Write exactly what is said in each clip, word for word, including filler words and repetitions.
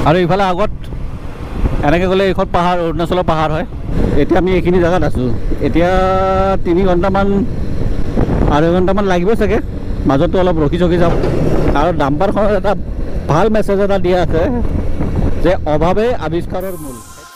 আৰু ইফালে আগত এনেকৈ গ'লে এইখন পাহাৰ অৰুণাচলৰ পাহাৰ হয়। এতিয়া আমি এইখিনি জেগাত আছোঁ। এতিয়া তিনি ঘণ্টামান আঢ়ৈ ঘণ্টামান লাগিব চাগে, মাজতো অলপ ৰখি চখি যাম। আৰু ডাম্পাৰখনত এটা ভাল মেছেজ এটা দিয়া আছে যে অভাৱে আৱিষ্কাৰৰ মূল।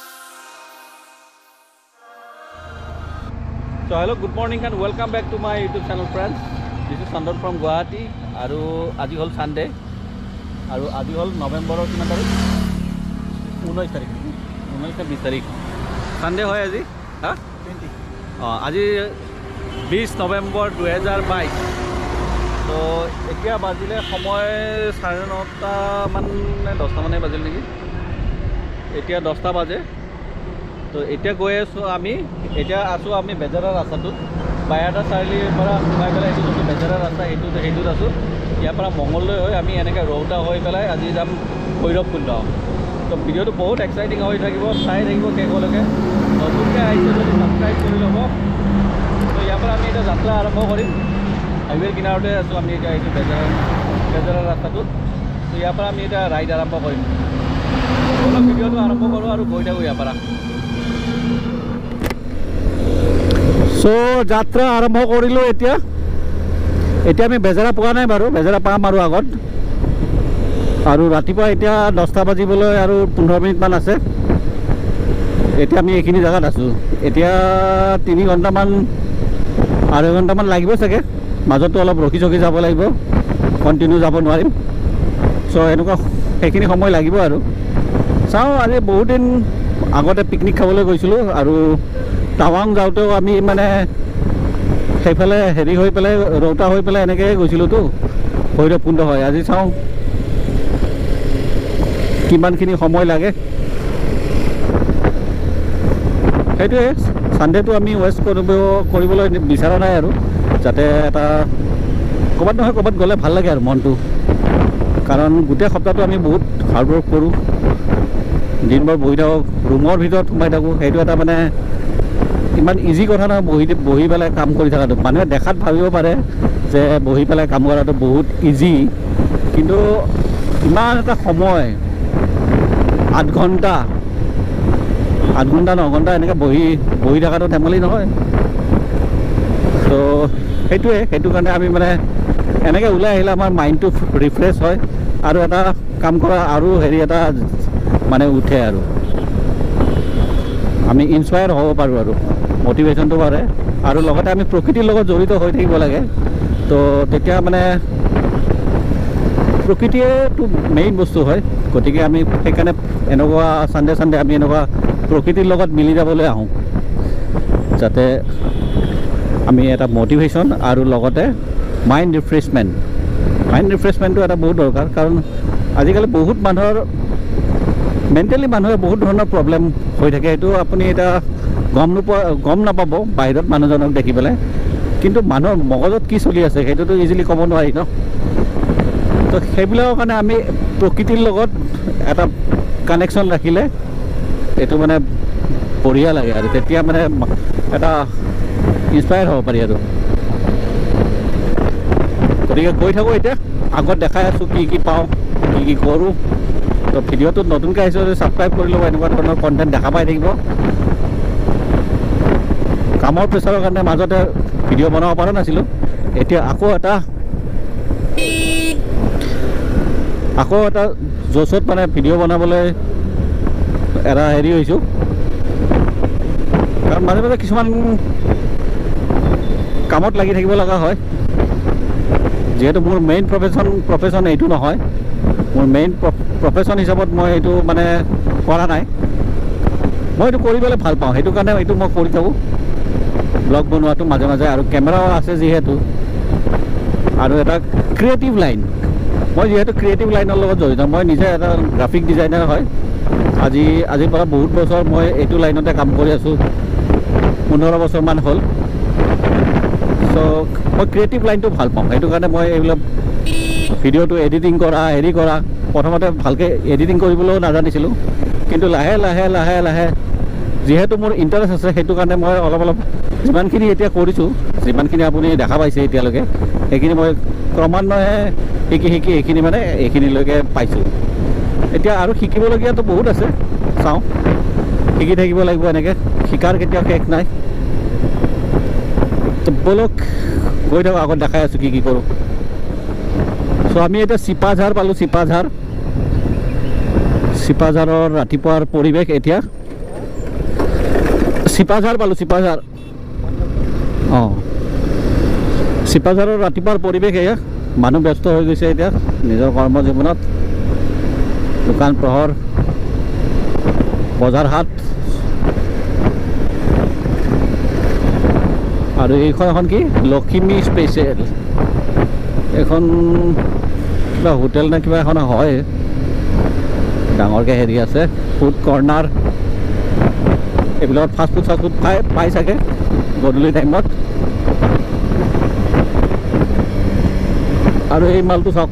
So hello, good morning and welcome back to my YouTube channel friends. This is Sandon from Guwahati. আৰু আজি হ'ল সানডে আৰু আজি হ'ল নৱেম্বৰৰ কিমান তাৰিখ? ঊনৈছ তাৰিখ ঊনৈছ নে বিছ তাৰিখ সানডে হয় আজি। হা টুৱেণ্টি অঁ আজি বিছ নৱেম্বৰ দুহেজাৰ বাইছ। তো এতিয়া বাজিলে সময় চাৰে নটামান নে দহটামানে বাজিল নেকি, এতিয়া দহটা বাজে। তো এতিয়া গৈ আছোঁ আমি, এতিয়া আছোঁ আমি বেজাৰা ৰাস্তাটোত, বায়াটা চাৰিআলিৰ পৰা সোমাই পেলাই এইটো যোনটো বেজাৰা ৰাস্তা সেইটো সেইটোত আছোঁ। ইয়াৰ পৰা মঙলদৈ হৈ আমি এনেকৈ ৰৌতা হৈ পেলাই আজি যাম ভৈৰৱকুণ্ড। তো ভিডিঅ'টো বহুত এক্সাইটিং হৈ থাকিব, চাই থাকিব শেষলৈকে। নতুনকৈ আহিছে যদি ছাবস্ক্ৰাইব কৰি ল'ব। তো ইয়াৰ পৰা আমি এতিয়া যাত্ৰা আৰম্ভ কৰিম। হাইৱেৰ কিনাৰতে আছোঁ আমি এতিয়া এইটো বেজাৰা বেজাৰা ৰাস্তাটোত। তো ইয়াৰ পৰা আমি এতিয়া ৰাইড আৰম্ভ কৰিম। অলপ ভিডিঅ'টো আৰম্ভ কৰোঁ আৰু গৈ থাকোঁ ইয়াৰ পৰা। চ' যাত্ৰা আৰম্ভ কৰিলোঁ। এতিয়া এতিয়া আমি বেজাৰা পোৱা নাই বাৰু, বেজাৰা পাম আৰু আগত। আৰু ৰাতিপুৱা এতিয়া দহটা বাজিবলৈ আৰু পোন্ধৰ মিনিটমান আছে। এতিয়া আমি এইখিনি জেগাত আছোঁ। এতিয়া তিনি ঘণ্টামান আঢ়ৈ ঘণ্টামান লাগিব চাগে, মাজতো অলপ ৰখি চখি যাব লাগিব, কণ্টিনিউ যাব নোৱাৰিম। চ' এনেকুৱা সেইখিনি সময় লাগিব আৰু চাওঁ। আজি বহুত দিন আগতে পিকনিক খাবলৈ গৈছিলোঁ আৰু টাৱাং যাওঁতেও আমি মানে সেইফালে হেৰি হৈ পেলাই ৰৌতা হৈ পেলাই এনেকৈ গৈছিলোঁতো, ভৈৰৱকুণ্ড হয়। আজি চাওঁ কিমানখিনি সময় লাগে। সেইটোৱে, ছানডেটো আমি ৱেষ্ট কৰিব কৰিবলৈ বিচৰা নাই আৰু, যাতে এটা ক'ৰবাত নহয় ক'ৰবাত গ'লে ভাল লাগে আৰু মনটো। কাৰণ গোটেই সপ্তাহটো আমি বহুত হাৰ্ডৱৰ্ক কৰোঁ, দিনবোৰ বহি থাকোঁ, ৰুমৰ ভিতৰত সোমাই থাকোঁ। সেইটো এটা মানে ইমান ইজি কথা নহয় বহি বহি পেলাই কাম কৰি থকাটো। মানুহে দেখাত ভাবিব পাৰে যে বহি পেলাই কাম কৰাটো বহুত ইজি, কিন্তু ইমান এটা সময় আঠ ঘণ্টা আঠ ঘণ্টা ন ঘণ্টা এনেকৈ বহি বহি থকাটো ধেমালি নহয়। তো সেইটোৱে, সেইটো কাৰণে আমি মানে এনেকৈ ওলাই আহিলে আমাৰ মাইণ্ডটো ৰিফ্ৰেছ হয় আৰু এটা কাম কৰা আৰু হেৰি এটা মানে উঠে আৰু আমি ইনস্পায়াৰ হ'ব পাৰোঁ আৰু মটিভেশ্যনটো বাঢ়ে। আৰু লগতে আমি প্ৰকৃতিৰ লগত জড়িত হৈ থাকিব লাগে। তো তেতিয়া মানে প্ৰকৃতিয়েটো মেইন বস্তু হয়। গতিকে আমি সেইকাৰণে এনেকুৱা ছানডে ছানডে আমি এনেকুৱা প্ৰকৃতিৰ লগত মিলি যাবলৈ আহোঁ, যাতে আমি এটা মটিভেশ্যন আৰু লগতে মাইণ্ড ৰিফ্ৰেছমেণ্ট মাইণ্ড ৰিফ্ৰেছমেণ্টটো এটা বহুত দৰকাৰ। কাৰণ আজিকালি বহুত মানুহৰ মেণ্টেলি মানুহে বহুত ধৰণৰ প্ৰব্লেম হৈ থাকে। সেইটো আপুনি এতিয়া গম নোপোৱা গম নাপাব বাহিৰত মানুহজনক দেখি পেলাই, কিন্তু মানুহৰ মগজত কি চলি আছে সেইটোতো ইজিলি ক'ব নোৱাৰি ন। তো সেইবিলাকৰ কাৰণে আমি প্ৰকৃতিৰ লগত এটা কানেকশ্যন ৰাখিলে এইটো মানে বঢ়িয়া লাগে আৰু তেতিয়া মানে এটা ইনস্পায়াৰ হ'ব পাৰি আৰু। গতিকে গৈ থাকোঁ। এতিয়া আগত দেখাই আছোঁ কি কি পাওঁ, কি কি কৰোঁ। তো ভিডিঅ'টোত নতুনকৈ আহিছোঁ যদি ছাবস্ক্ৰাইব কৰি ল'ব, এনেকুৱা ধৰণৰ কণ্টেণ্ট দেখা পাই থাকিব। কামৰ প্ৰেছাৰৰ কাৰণে মাজতে ভিডিঅ' বনাব পৰা নাছিলোঁ, এতিয়া আকৌ এটা আকৌ এটা জ'চত মানে ভিডিঅ' বনাবলৈ এটা হেৰি হৈছোঁ। কাৰণ মাজে মাজে কিছুমান কামত লাগি থাকিব লগা হয়। যিহেতু মোৰ মেইন প্ৰফেশ্যন প্ৰফেশ্যন এইটো নহয়, মোৰ মেইন প্ৰফেশ্যন হিচাপত মই এইটো মানে কৰা নাই। মই এইটো কৰি পেলাই ভাল পাওঁ, সেইটো কাৰণে এইটো মই কৰি থাকোঁ, ব্লগ বনোৱাটো মাজে মাজে। আৰু কেমেৰাও আছে যিহেতু, আৰু এটা ক্ৰিয়েটিভ লাইন, মই যিহেতু ক্ৰিয়েটিভ লাইনৰ লগত জড়িত। মই নিজে এটা গ্ৰাফিক ডিজাইনাৰ হয়। আজি আজিৰ পৰা বহুত বছৰ মই এইটো লাইনতে কাম কৰি আছোঁ, পোন্ধৰ বছৰমান হ'ল। চ' মই ক্ৰিয়েটিভ লাইনটো ভাল পাওঁ, সেইটো কাৰণে মই এইবিলাক ভিডিঅ'টো এডিটিং কৰা হেৰি কৰা প্ৰথমতে ভালকৈ এডিটিং কৰিবলৈও নাজানিছিলোঁ, কিন্তু লাহে লাহে লাহে লাহে যিহেতু মোৰ ইণ্টাৰেষ্ট আছে, সেইটো কাৰণে মই অলপ অলপ যিমানখিনি এতিয়া কৰিছোঁ, যিমানখিনি আপুনি দেখা পাইছে এতিয়ালৈকে, সেইখিনি মই ক্ৰমান্বয়ে শিকি শিকি এইখিনি মানে এইখিনিলৈকে পাইছোঁ। এতিয়া আৰু শিকিবলগীয়াতো বহুত আছে চাওঁ শিকি থাকিব লাগিব এনেকৈ শিকাৰ কেতিয়াও শেষ নাই তো বলক গৈ থাকোঁ আগত দেখাই আছোঁ কি কি কৰোঁ চ' আমি এতিয়া চিপাঝাৰ পালোঁ চিপাঝাৰ চিপাঝাৰৰ ৰাতিপুৱাৰ পৰিৱেশ এতিয়া চিপাঝাৰ পালোঁ চিপাঝাৰ অঁ চিপাঝাৰৰ ৰাতিপুৱাৰ পৰিৱেশ এয়া মানুহ ব্যস্ত হৈ গৈছে এতিয়া নিজৰ কৰ্মজীৱনত দোকান পোহৰ বজাৰ হাট আৰু এইখন এখন কি লখিমী স্পেচিয়েল এখন কিবা হোটেল নে কিবা এখন হয় ডাঙৰকৈ হেৰি আছে ফুড কৰ্ণাৰ এইবিলাকত ফাষ্ট ফুড চাষ্ট ফুড পাই পাই চাগে গধূলি টাইমত আৰু এই মালটো চাওক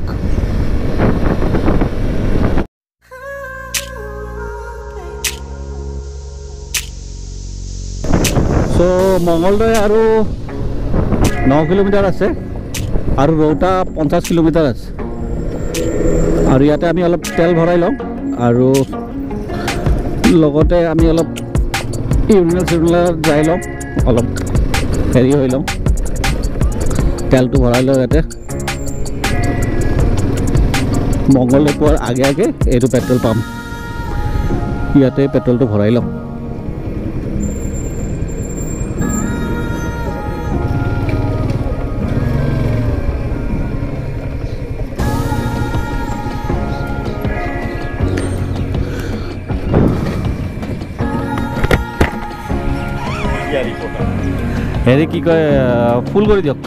চ' মঙলদৈ আৰু ন কিলোমিটাৰ আছে আৰু ৰৌতা পঞ্চাছ কিলোমিটাৰ আছে আৰু ইয়াতে আমি অলপ তেল ভৰাই লওঁ আৰু লগতে আমি অলপ ইউৰিনেল চিউৰিনেল যাই লওঁ অলপ হেৰি হৈ লওঁ তেলটো ভৰাই লওঁ ইয়াতে মঙলদৈ পোৱাৰ আগে আগে এইটো পেট্ৰল পাম্প ইয়াতে পেট্ৰলটো ভৰাই লওঁ হেৰি কি কয় ফুল কৰি দিয়ক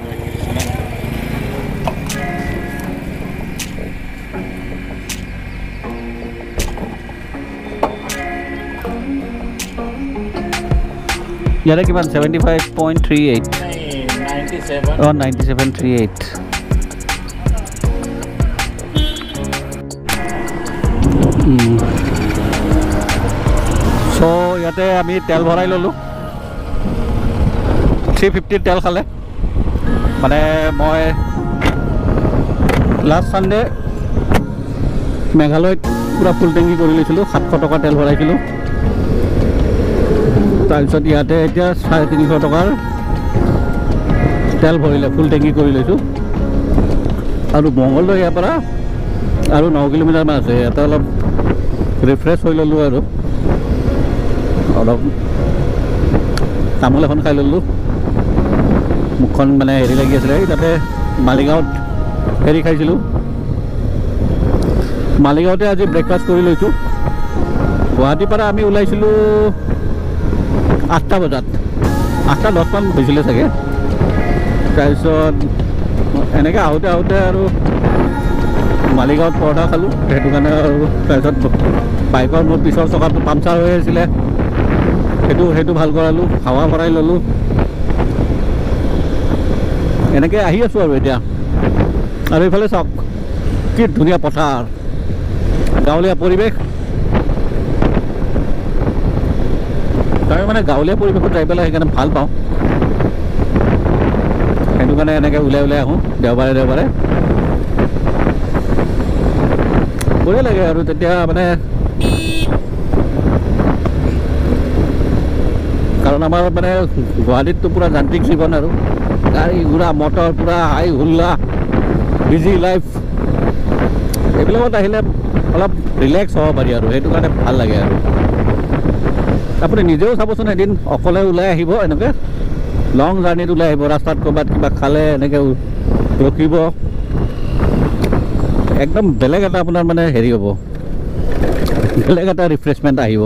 ইয়াতে কিমান seventy five point three eight uh ninety seven three eight চ' ইয়াতে আমি তেল ভৰাই ল'লোঁ থ্ৰী ফিফটিৰ তেল খালে মানে মই লাষ্ট ছানডে মেঘালয়ত পূৰা ফুল টেংকি কৰি লৈছিলোঁ সাতশ টকা তেল ভৰাইছিলোঁ তাৰপিছত ইয়াতে এতিয়া চাৰে তিনিশ টকাৰ তেল ভৰিলে ফুল টেংকি কৰি লৈছোঁ আৰু মঙলদৈ ইয়াৰ পৰা আৰু ন কিলোমিটাৰমান আছে ইয়াতে অলপ ৰিফ্ৰেছ হৈ ল'লোঁ আৰু অলপ তামোল এখন খাই ল'লোঁ মুখখন মানে হেৰি লাগি আছিলে তাতে মালিগাঁৱত হেৰি খাইছিলোঁ মালিগাঁৱতে আজি ব্ৰেকফাষ্ট কৰি লৈছোঁ গুৱাহাটীৰ পৰা আমি ওলাইছিলোঁ আঠটা বজাত আঠটা দহমান হৈছিলে চাগে তাৰপিছত এনেকৈ আহোঁতে আহোঁতে আৰু মালিগাঁৱত পৰঠা খালোঁ সেইটো কাৰণে আৰু তাৰপিছত বাইকৰ মোৰ পিছৰ চকাটো পামচাৰ হৈ আছিলে সেইটো সেইটো ভাল কৰালোঁ হাৱা ভৰাই ল'লোঁ এনেকৈ আহি আছোঁ আৰু এতিয়া আৰু এইফালে চাওক কি ধুনীয়া পথাৰ গাঁৱলীয়া পৰিৱেশ তাৰ মানে গাঁৱলীয়া পৰিৱেশত যাই পেলাই সেইকাৰণে ভাল পাওঁ সেইটো কাৰণে এনেকৈ ওলাই ওলাই আহোঁ দেওবাৰে দেওবাৰে বঢ়িয়া লাগে আৰু তেতিয়া মানে কাৰণ আমাৰ মানে গুৱাহাটীততো পূৰা যান্ত্ৰিক জীৱন আৰু গাড়ী ঘোঁৰা মটৰ পূৰা হাই হুল্লা বিজি লাইফ এইবিলাকত আহিলে অলপ ৰিলেক্স হ'ব পাৰি আৰু সেইটো কাৰণে ভাল লাগে আৰু আপুনি নিজেও চাবচোন এদিন অকলে ওলাই আহিব এনেকৈ লং জাৰ্ণিত ওলাই আহিব ৰাস্তাত ক'ৰবাত কিবা খালে এনেকৈ ৰখিব একদম বেলেগ এটা আপোনাৰ মানে হেৰি হ'ব বেলেগ এটা ৰিফ্ৰেছমেণ্ট আহিব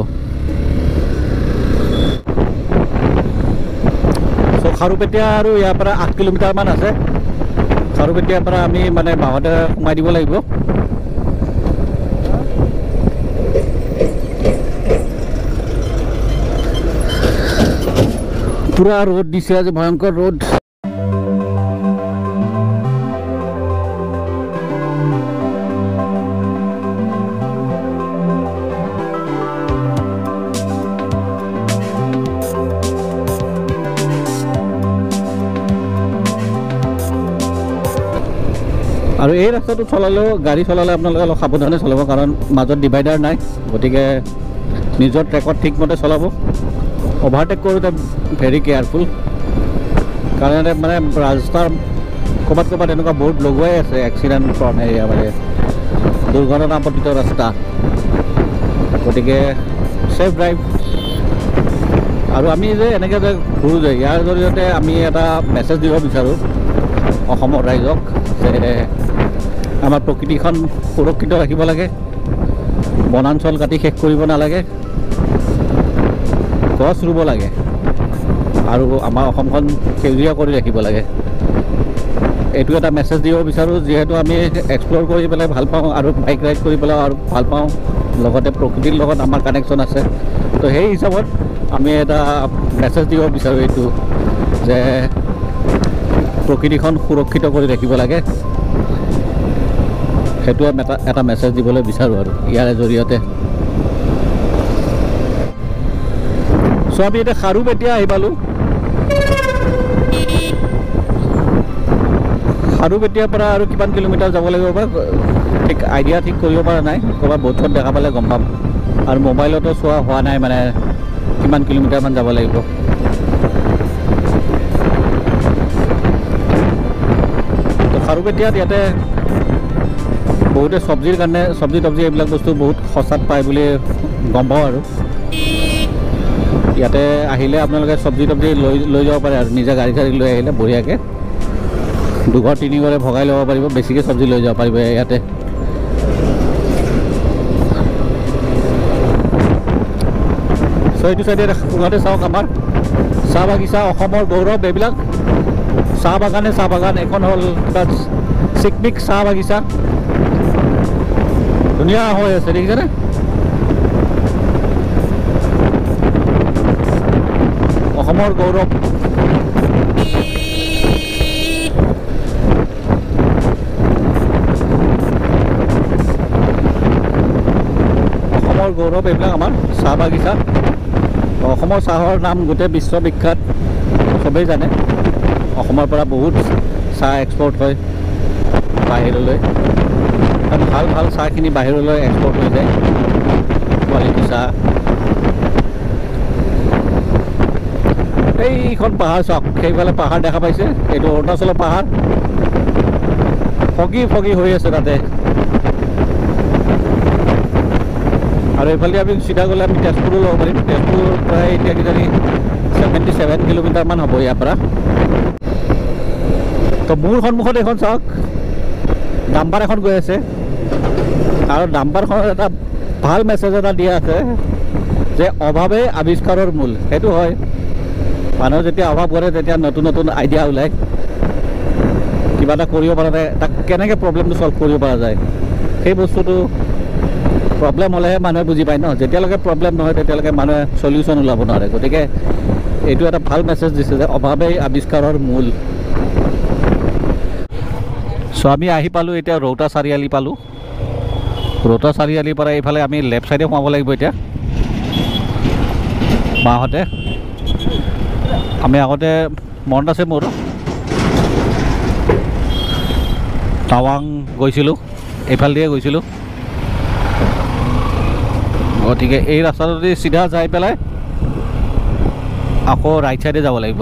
চ' খাৰুপেটীয়া আৰু ইয়াৰ পৰা আঠ কিলোমিটাৰমান আছে খাৰুপেটীয়াৰ পৰা আমি মানে বাঁহতে সোমাই দিব লাগিব পুৰা ৰ'দ দিছে আজি ভয়ংকৰ ৰ'দ আৰু এই ৰাস্তাটো চলালেও গাড়ী চলালে আপোনালোকে অলপ সাৱধানে চলাব, কাৰণ মাজত ডিভাইডাৰ নাই, গতিকে নিজৰ ট্ৰেকত ঠিকমতে চলাব। অভাৰটেক কৰোঁতে ভেৰি কেয়াৰফুল, কাৰণ মানে ৰাস্তাৰ ক'ৰবাত ক'ৰবাত এনেকুৱা বৰ্ড লগোৱাই আছে এক্সিডেণ্ট ফ্ৰণ্ট এৰিয়া, মানে দুৰ্ঘটনাপতিত ৰাস্তা, গতিকে ছেফ ড্ৰাইভ। আৰু আমি যে এনেকৈ যে ঘূৰোঁ যে, ইয়াৰ জৰিয়তে আমি এটা মেছেজ দিব বিচাৰোঁ অসমৰ ৰাইজক যে আমাৰ প্ৰকৃতিখন সুৰক্ষিত ৰাখিব লাগে, বনাঞ্চল কাটি শেষ কৰিব নালাগে, গছ ৰুব লাগে, আৰু আমাৰ অসমখন সেউজীয়া কৰি ৰাখিব লাগে। এইটো এটা মেছেজ দিব বিচাৰোঁ, যিহেতু আমি এক্সপ্ল'ৰ কৰি পেলাই ভাল পাওঁ আৰু বাইক ৰাইড কৰি পেলাই আৰু ভাল পাওঁ, লগতে প্ৰকৃতিৰ লগত আমাৰ কানেকশ্যন আছে। তো সেই হিচাপত আমি এটা মেছেজ দিব বিচাৰোঁ এইটো যে প্ৰকৃতিখন সুৰক্ষিত কৰি ৰাখিব লাগে, সেইটো এটা এটা মেছেজ দিবলৈ বিচাৰোঁ আৰু ইয়াৰে জৰিয়তে। চ' আমি এতিয়া খাৰুপেটীয়া আহি পালোঁ। খাৰুপেটীয়াৰ পৰা আৰু কিমান কিলোমিটাৰ যাব লাগিব বা ঠিক আইডিয়া ঠিক কৰিব পৰা নাই, ক'ৰবাত বৰ্ডত দেখা পালে গম পাম। আৰু মোবাইলতো চোৱা হোৱা নাই মানে কিমান কিলোমিটাৰমান যাব লাগিব। তো খাৰুপেটীয়াত ইয়াতে বহুতে চব্জিৰ কাৰণে চব্জি তব্জি এইবিলাক বস্তু বহুত সস্তাত পায় বুলি গম পাওঁ। আৰু ইয়াতে আহিলে আপোনালোকে চব্জি তব্জি লৈ লৈ যাব পাৰে, আৰু নিজে গাড়ী চাড়ী লৈ আহিলে বঢ়িয়াকৈ দুঘৰ তিনি ঘৰে ভগাই ল'ব পাৰিব, বেছিকৈ চব্জি লৈ যাব পাৰিব ইয়াতে। চ' এইটো চাইডে সোঁহাতে চাওক আমাৰ চাহ বাগিচা, অসমৰ গৌৰৱ এইবিলাক চাহ বাগানে চাহ বাগান। এখন হ'ল কিবা চিকমিক চাহ বাগিচা, ধুনীয়া হৈ আছে, দেখিছেনে? অসমৰ গৌৰৱ। অসমৰ গৌৰৱ এইবিলাক আমাৰ চাহ বাগিচা। অসমৰ চাহৰ নাম গোটেই বিশ্ববিখ্যাত, চবেই জানে। অসমৰ পৰা বহুত চাহ এক্সপৰ্ট হয় বাহিৰলৈ, আৰু ভাল ভাল চাহখিনি বাহিৰলৈ এক্সপৰ্ট হৈ যায়, কোৱালিটি চাহ। এইখন পাহাৰ চাওক, সেইফালে পাহাৰ দেখা পাইছে, এইটো অৰুণাচলৰ পাহাৰ, ফগি ফগি হৈ আছে তাতে। আৰু এইফালে আমি চিধা গ'লে আমি তেজপুৰো ল'ব পাৰিম। তেজপুৰ প্ৰায় এতিয়া কিজানি ছেভেণ্টি ছেভেন কিলোমিটাৰমান হ'ব ইয়াৰ পৰা। তো মোৰ সন্মুখত এখন চাওক, ডাম্পাৰ এখন গৈ আছে, আৰু ডাম্পাৰখনত এটা ভাল মেছেজ এটা দিয়া আছে যে অভাৱেই আৱিষ্কাৰৰ মূল। সেইটো হয়, মানুহে যেতিয়া অভাৱ কৰে তেতিয়া নতুন নতুন আইডিয়া ওলায়, কিবা এটা কৰিব পৰা যায়, তাক কেনেকৈ প্ৰব্লেমটো ছল্ভ কৰিব পৰা যায়। সেই বস্তুটো প্ৰব্লেম হ'লেহে মানুহে বুজি পায় ন, যেতিয়ালৈকে প্ৰব্লেম নহয় তেতিয়ালৈকে মানুহে চলিউশ্যন ওলাব নোৱাৰে। গতিকে এইটো এটা ভাল মেছেজ দিছে যে অভাৱেই আৱিষ্কাৰৰ মূল। চ' আমি আহি পালোঁ এতিয়া ৰৌতা চাৰিআলি পালোঁ। ৰৌতা চাৰিআলিৰ পৰা এইফালে আমি লেফ্ট ছাইডে সোমাব লাগিব এতিয়া মাহঁতে। আমি আগতে মনত আছে মোৰ টাৱাং গৈছিলোঁ, এইফালে দিয়ে গৈছিলোঁ, গতিকে এই ৰাস্তাটো যদি চিধা যাই পেলাই আকৌ ৰাইট ছাইডে যাব লাগিব।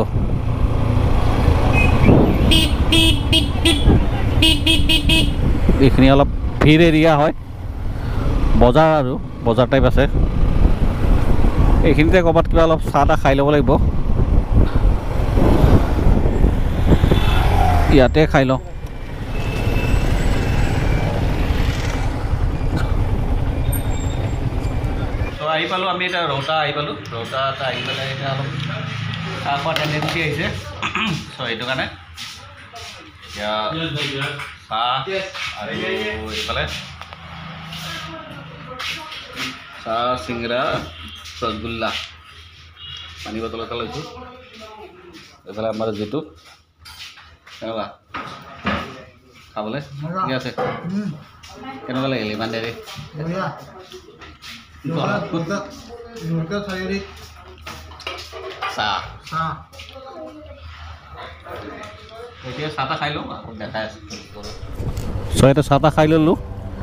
এইখিনি অলপ ভিৰ এৰিয়া হয়, বজাৰ আৰু বজাৰ টাইপ আছে। এইখিনিতে ক'ৰবাত কিবা অলপ চাহ তাহ খাই ল'ব লাগিব, ইয়াতে খাই লওঁ। তো আহি পালোঁ আমি এতিয়া ৰৌতা আহি পালোঁ। ৰৌতাত আহি পেলাই এতিয়া অলপ চাহ খোৱা টেণ্ডেঞ্চি আহিছে, চ' সেইটো কাৰণে এতিয়া চাহ আৰু এইফালে চাহ, চিংৰা, ৰসগোল্লা, পানী বটল এটা লৈছোঁ। এইফালে আমাৰ যিটো কেনেকুৱা খাবলৈ ঠিক আছে, কেনেকুৱা লাগিল ইমান দেৰি? চাহ এতিয়া চাহ তাহ খাই লওঁ আকৌ দেখাই আছোঁ চ' এতিয়া চাহ তাহ খাই ল'লোঁ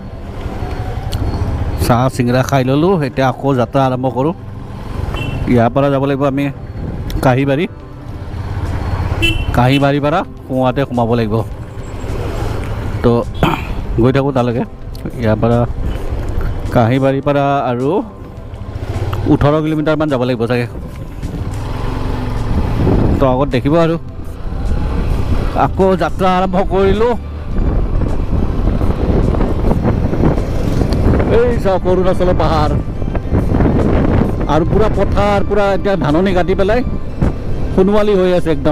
চাহ চিঙৰা খাই ল'লোঁ এতিয়া আকৌ যাত্ৰা আৰম্ভ কৰোঁ ইয়াৰ পৰা যাব লাগিব আমি কাঁহীবাৰী কাঁহীবাৰীৰ পৰা সোঁৱাতে সোমাব লাগিব তো গৈ থাকোঁ তালৈকে ইয়াৰ পৰা কাঁহীবাৰীৰ পৰা আৰু ওঠৰ কিলোমিটাৰমান যাব লাগিব চাগে তো আগত দেখিব আৰু আকৌ যাত্ৰা আৰম্ভ কৰিলোঁ এই চাওক অৰুণাচলৰ পাহাৰ আৰু পুৰা পথাৰ পুৰা এতিয়া ধাননি কাটি পেলাই সোণোৱালী হৈ আছে একদম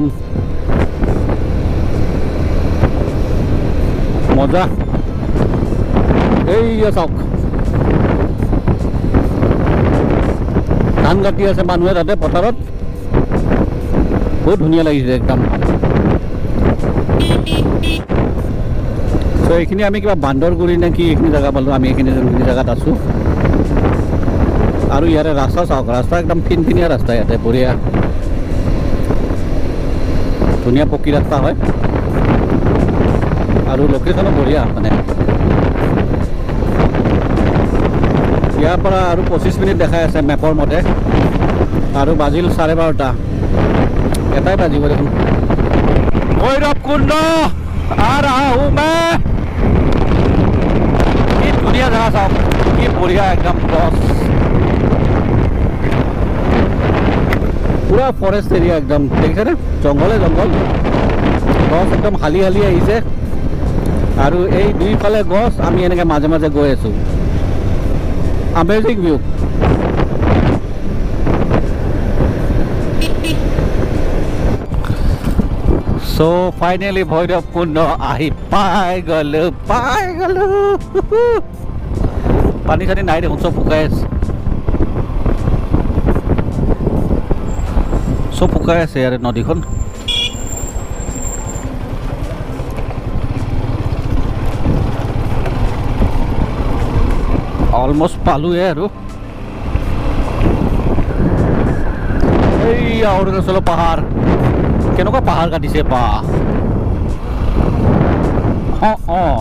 মজা এই চাওক ধান কাটি আছে মানুহে তাতে পথাৰত বহুত ধুনীয়া লাগিছে একদম চ' এইখিনি আমি কিবা বান্দৰগুৰি নে কি এইখিনি জেগা পালোঁ আমি এইখিনি যোনখিনি জেগাত আছোঁ আৰু ইয়াৰে ৰাস্তা চাওক ৰাস্তা একদম ফিনফিনীয়া ৰাস্তা ইয়াতে বঢ়িয়া ধুনীয়া পকী ৰাস্তা হয় আৰু লোকেশ্যনো বঢ়িয়া মানে ইয়াৰ পৰা আৰু পঁচিছ মিনিট দেখাই আছে মেপৰ মতে আৰু বাজিল চাৰে বাৰটা এটাই বাজিব দেখোন ভৈৰৱ কুণ্ড আৰু কি ধুনীয়া জেগা চাওক কি বঢ়িয়া একদম গছ পুৰা ফৰেষ্ট এৰিয়া একদম দেখিছেনে জংঘলে জংঘল গছ একদম হালি হালি আহিছে আৰু এই দুইফালে গছ আমি এনেকৈ মাজে মাজে গৈ আছোঁ আমেজিং ভিউ চ' ফাইনেলি ভৈৰৱ কুণ্ড আহি পাই গ'লোঁ পাই গ'লোঁ পানী চানী নাই দেখোন চব শুকাই আছে চব শুকাই আছে ইয়াৰে নদীখন অলমষ্ট পালোঁৱে আৰু এই অৰুণাচলৰ পাহাৰ কেনেকুৱা পাহাৰ কাটিছে পা uh uh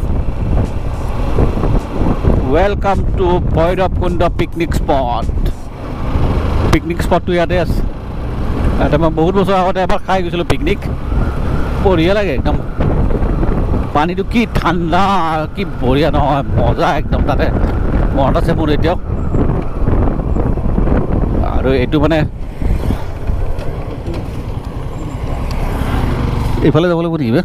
welcome to Bhairab Kunda picnic spot picnic স্পটটো ইয়াতে আছে ইয়াতে মই বহুত বছৰ আগতে এবাৰ খাই গৈছিলোঁ পিকনিক বঢ়িয়া লাগে একদম পানীটো কি ঠাণ্ডা কি বঢ়িয়া নহয় মজা একদম তাতে মনত আছে মোৰ এতিয়াও আৰু এইটো মানে এইফালে যাব লাগিব নেকি বে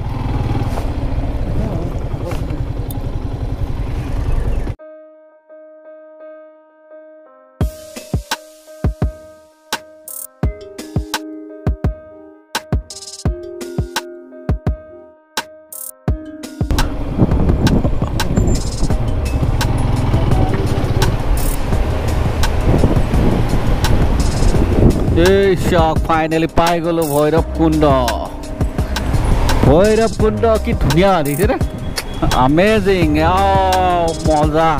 এই চাওক ফাইনেলি পাই গ'লোঁ ভৈৰৱ কুণ্ড ভৈৰৱ কুণ্ড কি ধুনীয়া দেখিছেনে আমেজিং মজা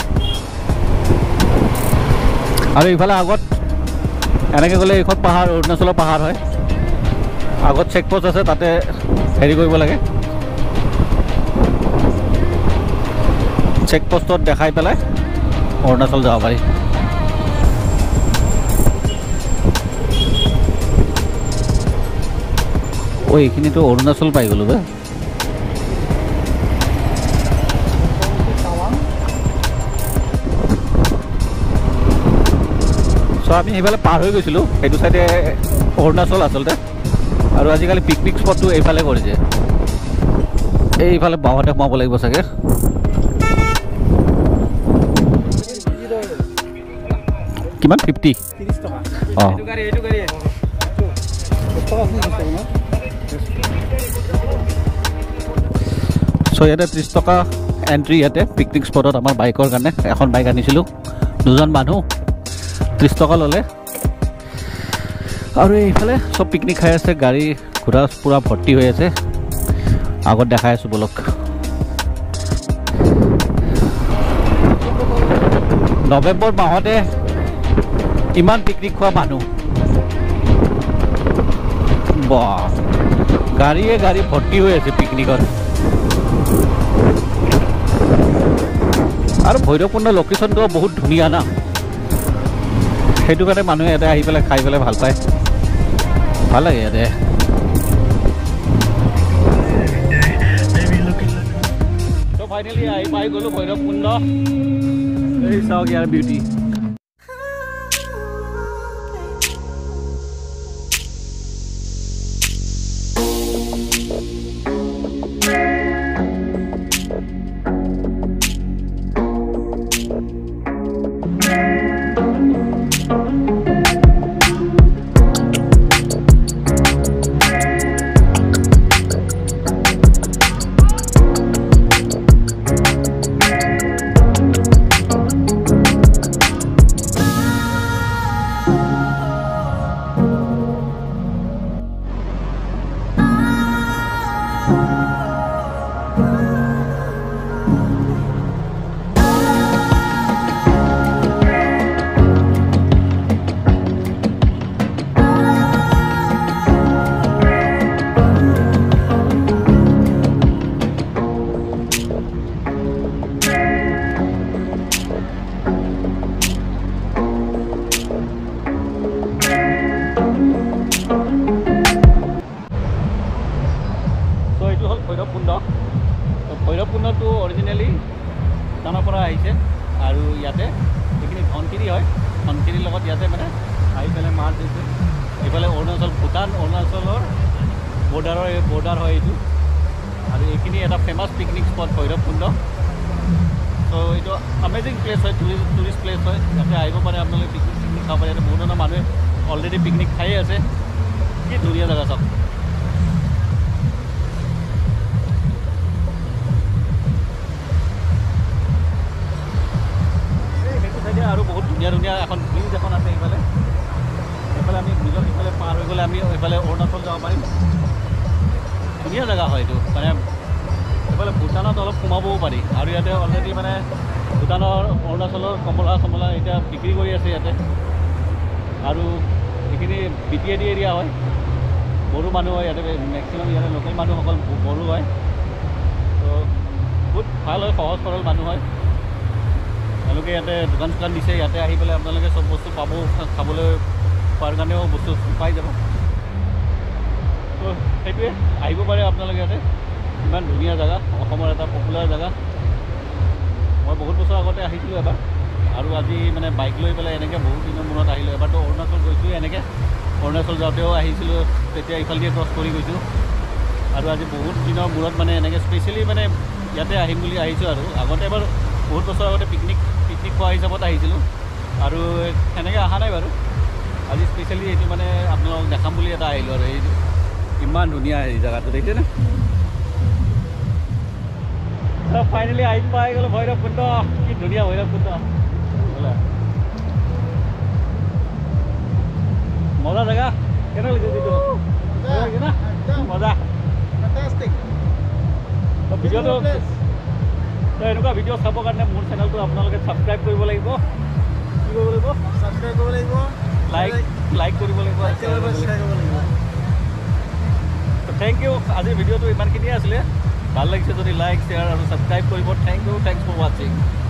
আৰু ইফালে আগত এনেকৈ গ'লে এইখন পাহাৰ অৰুণাচলৰ পাহাৰ হয় আগত চেকপোষ্ট আছে তাতে হেৰি কৰিব লাগে চেকপোষ্টত দেখাই পেলাই অৰুণাচল যাব পাৰি ও এইখিনিতো অৰুণাচল পাই গ'লোঁ বে চ' আমি সেইফালে পাৰ হৈ গৈছিলোঁ সেইটো চাইডে অৰুণাচল আচলতে আৰু আজিকালি পিকনিক স্পটটো এইফালে কৰিছে এইফালে বাওঁতে সোমাব লাগিব চাগে কিমান ফিফটি অঁ চ' ইয়াতে ত্ৰিছ টকা এণ্ট্ৰি ইয়াতে পিকনিক স্পটত আমাৰ বাইকৰ কাৰণে এখন বাইক আনিছিলোঁ দুজন মানুহ ত্ৰিছ টকা ল'লে আৰু এইফালে চব পিকনিক খাই আছে গাড়ী ঘোঁৰা পূৰা ভৰ্তি হৈ আছে আগত দেখাই আছোঁ বলক নৱেম্বৰ মাহতে ইমান পিকনিক খোৱা মানুহ বাহ গাড়ীয়ে গাড়ী ভৰ্তি হৈ আছে পিকনিকত আৰু ভৈৰৱকুণ্ড লোকেশ্যনটো বহুত ধুনীয়া না সেইটো কাৰণে মানুহে ইয়াতে আহি পেলাই খাই পেলাই ভাল পায় ভাল লাগে ইয়াতে তো ফাইনেলি আহি পাই গ'লো ভৈৰৱকুণ্ড এই চাওক ইয়াৰ বিউটি ভৈৰৱকুণ্ড ভৈৰৱকুণ্ডটো অৰিজিনেলি ভূটানৰ পৰা আহিছে আৰু ইয়াতে এইখিনি ধনশিৰি হয় ধনশিৰিৰ লগত ইয়াতে মানে আহি পেলাই মাছ দিছে এইফালে অৰুণাচল ভূটান অৰুণাচলৰ বৰ্ডাৰৰ বৰ্ডাৰ হয় এইটো আৰু এইখিনি এটা ফেমাছ পিকনিক স্পট ভৈৰৱকুণ্ড ত' এইটো আমেজিং প্লেচ হয় টুৰিষ্ট টুৰিষ্ট প্লেচ হয় ইয়াতে আহিব পাৰে আপোনালোকে পিকনিক চিকনিক খাব পাৰে ইয়াতে বহুত ধৰণৰ মানুহে অলৰেডি পিকনিক খায়ে আছে কি ধুনীয়া জেগা চাওক আৰু বহুত ধুনীয়া ধুনীয়া এখন ব্ৰিজ এখন আছে এইফালে এইফালে আমি ব্ৰিজৰ সিফালে পাৰ হৈ গ'লে আমি এইফালে অৰুণাচল যাব পাৰিম ধুনীয়া জেগা হয় এইটো মানে এইফালে ভূটানত অলপ সোমাবও পাৰি আৰু ইয়াতে অলৰেডি মানে ভূটানৰ অৰুণাচলৰ কমলা চমলা এতিয়া বিক্ৰী কৰি আছে ইয়াতে আৰু এইখিনি B T A D area হয় বড়ো মানুহ হয় ইয়াতে মেক্সিমাম ইয়াতে লোকেল মানুহসকল বড়ো হয় তো বহুত ভাল হয় সহজ সৰল মানুহ হয় তেওঁলোকে ইয়াতে দোকান চোকান দিছে ইয়াতে আহি পেলাই আপোনালোকে চব বস্তু পাব খাবলৈ খোৱাৰ কাৰণেও বস্তু পাই যাব তো সেইটোৱে আহিব পাৰে আপোনালোকে ইয়াতে ইমান ধুনীয়া জেগা অসমৰ এটা পপুলাৰ জেগা মই বহুত বছৰ আগতে আহিছিলোঁ এবাৰ আৰু আজি মানে বাইক লৈ পেলাই এনেকৈ বহুত দিনৰ মূৰত আহিলোঁ এবাৰতো অৰুণাচল গৈছোঁ এনেকৈ অৰুণাচল যাওঁতেও আহিছিলোঁ তেতিয়া ইফালেদিয়ে ক্ৰছ কৰি গৈছোঁ আৰু আজি বহুত দিনৰ মূৰত মানে এনেকৈ স্পেচিয়েলি মানে ইয়াতে আহিম বুলি আহিছোঁ আৰু আগতে এবাৰ বহুত বছৰ আগতে পিকনিক পিকনিক খোৱা হিচাপত আহিছিলোঁ আৰু সেনেকৈ অহা নাই বাৰু আজি স্পেচিয়েলি এইটো মানে আপোনালোকক দেখাম বুলি এটা আহিলোঁ আৰু এই ইমান ধুনীয়া এই জেগাটো দেখিছেনে ফাইনেলি আহি পাই গ'লো ভৈৰৱকুণ্ড কি ধুনীয়া ভৈৰৱকুণ্ড মজা জেগা কেনে লাগিছে যিটো মজা ভিডিঅ'টো তো এনেকুৱা ভিডিঅ' চাবৰ কাৰণে মোৰ চেনেলটো আপোনালোকে ছাবস্ক্ৰাইব কৰিব লাগিব কি কৰিব লাগিব ছাবস্ক্ৰাইব কৰিব লাগিব লাইক লাইক কৰিব লাগিব থেংক ইউ আজিৰ ভিডিঅ'টো ইমানখিনিয়ে আছিলে ভাল লাগিছে যদি লাইক শ্বেয়াৰ আৰু ছাবস্ক্ৰাইব কৰিব থেংক ইউ থেংকছ ফৰ ৱাচিং